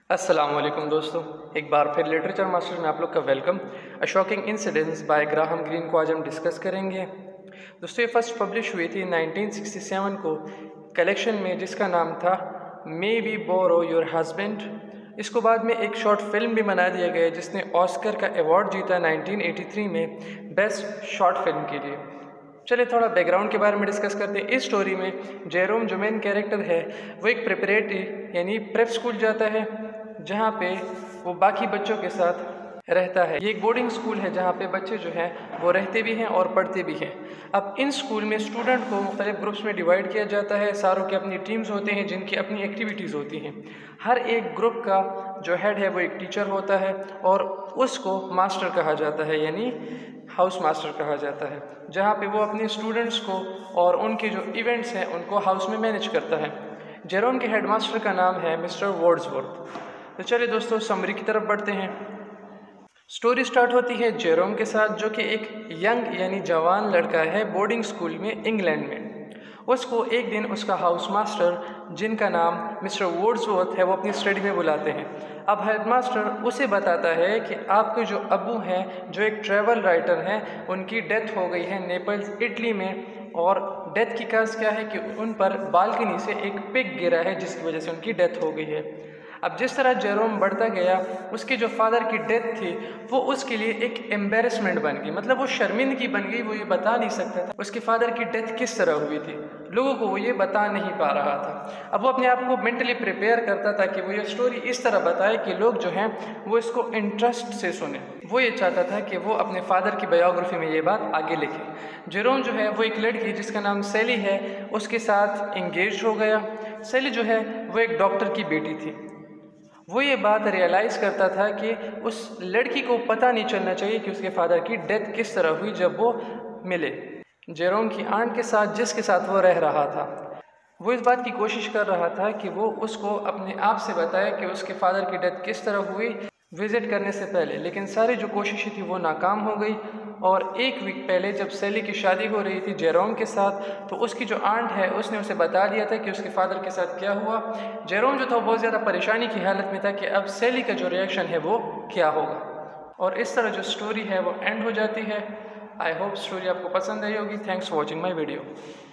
अस्सलामुअलैकुम दोस्तों, एक बार फिर लिटरेचर मास्टर में आप लोग का welcome. A shocking incidents by Graham Greene को आज हम डिस्कस करेंगे। दोस्तों ये फर्स्ट पब्लिश हुई थी 1967 को कलेक्शन में जिसका नाम था may we borrow your husband. इसको बाद में एक शॉर्ट फिल्म भी बना दिया गया जिसने ऑस्कर का अवार्ड जीता 1983 में बेस्ट शॉर्ट फिल्म के लिए। चलिए थोड़ा बैकग्राउंड के बारे में डिस्कस करते हैं। इस स्टोरी में जेरोम जो मेन कैरेक्टर है वो एक प्रिपरेटरी यानी प्रेप स्कूल जाता है जहाँ पे वो बाकी बच्चों के साथ रहता है। ये एक बोर्डिंग स्कूल है जहाँ पे बच्चे जो हैं वो रहते भी हैं और पढ़ते भी हैं। अब इन स्कूल में स्टूडेंट को मुख्तलिफ ग्रुप्स में डिवाइड किया जाता है। सारों की अपनी टीम्स होते हैं जिनकी अपनी एक्टिविटीज़ होती हैं। हर एक ग्रुप का जो हेड है वो एक टीचर होता है और उसको मास्टर कहा जाता है यानी हाउस मास्टर कहा जाता है, जहाँ पे वो अपने स्टूडेंट्स को और उनके जो इवेंट्स हैं उनको हाउस में मैनेज करता है। जेरोम के हेडमास्टर का नाम है मिस्टर वर्ड्सवर्थ। तो चलिए दोस्तों समरी की तरफ बढ़ते हैं। स्टोरी स्टार्ट होती है जेरोम के साथ जो कि एक यंग यानी जवान लड़का है बोर्डिंग स्कूल में इंग्लैंड में। उसको एक दिन उसका हाउस मास्टर जिनका नाम मिस्टर वर्ड्सवर्थ है वो अपनी स्टडी में बुलाते हैं। अब हेडमास्टर उसे बताता है कि आपके जो अब्बू हैं जो एक ट्रैवल राइटर हैं उनकी डेथ हो गई है नेपल्स इटली में, और डेथ की काज क्या है कि उन पर बालकनी से एक पिग गिरा है जिसकी वजह से उनकी डेथ हो गई है। अब जिस तरह जेरोम बढ़ता गया उसके जो फादर की डेथ थी वो उसके लिए एक एम्बेरसमेंट बन गई, मतलब वो शर्मिंदगी बन गई। वो ये बता नहीं सकता था उसके फादर की डेथ किस तरह हुई थी, लोगों को वो ये बता नहीं पा रहा था। अब वो अपने आप को मेंटली प्रिपेयर करता था कि वो ये स्टोरी इस तरह बताए कि लोग जो हैं वो इसको इंटरेस्ट से सुने। वो ये चाहता था कि वो अपने फादर की बायोग्राफी में ये बात आगे लिखे। जेरोम जो है वो एक लड़की जिसका नाम सैली है उसके साथ इंगेज हो गया। सैली जो है वो एक डॉक्टर की बेटी थी। वो ये बात रियलाइज़ करता था कि उस लड़की को पता नहीं चलना चाहिए कि उसके फादर की डेथ किस तरह हुई जब वो मिले जेरोम की आंट के साथ जिसके साथ वो रह रहा था। वो इस बात की कोशिश कर रहा था कि वो उसको अपने आप से बताए कि उसके फादर की डेथ किस तरह हुई विज़िट करने से पहले, लेकिन सारी जो कोशिशें थी वो नाकाम हो गई। और एक वीक पहले जब सैली की शादी हो रही थी जेरोम के साथ तो उसकी जो आंट है उसने उसे बता दिया था कि उसके फादर के साथ क्या हुआ। जेरोम जो था बहुत ज़्यादा परेशानी की हालत में था कि अब सैली का जो रिएक्शन है वो क्या होगा। और इस तरह जो स्टोरी है वो एंड हो जाती है। आई होप स्टोरी आपको पसंद आई होगी। Thanks for watching my video.